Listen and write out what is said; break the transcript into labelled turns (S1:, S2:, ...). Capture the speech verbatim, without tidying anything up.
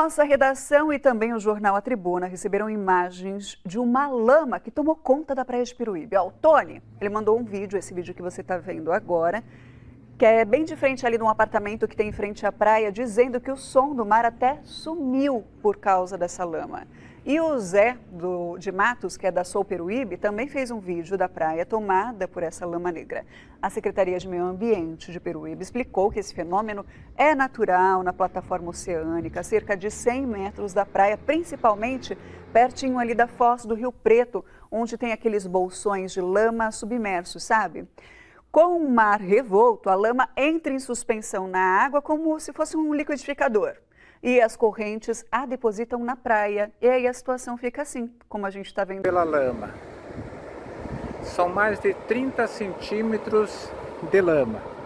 S1: nossa redação e também o jornal A Tribuna receberam imagens de uma lama que tomou conta da praia de Peruíbe. Ó, o Tony, ele mandou um vídeo, esse vídeo que você está vendo agora, que é bem de frente ali de um apartamento que tem em frente à praia, dizendo que o som do mar até sumiu por causa dessa lama. E o Zé do, de Matos, que é da Sol Peruíbe, também fez um vídeo da praia tomada por essa lama negra. A Secretaria de Meio Ambiente de Peruíbe explicou que esse fenômeno é natural na plataforma oceânica, a cerca de cem metros da praia, principalmente pertinho ali da foz do Rio Preto, onde tem aqueles bolsões de lama submersos, sabe? Com o mar revolto, a lama entra em suspensão na água como se fosse um liquidificador. E as correntes a depositam na praia. E aí a situação fica assim, como a gente está vendo.
S2: Pela lama. São mais de trinta centímetros de lama.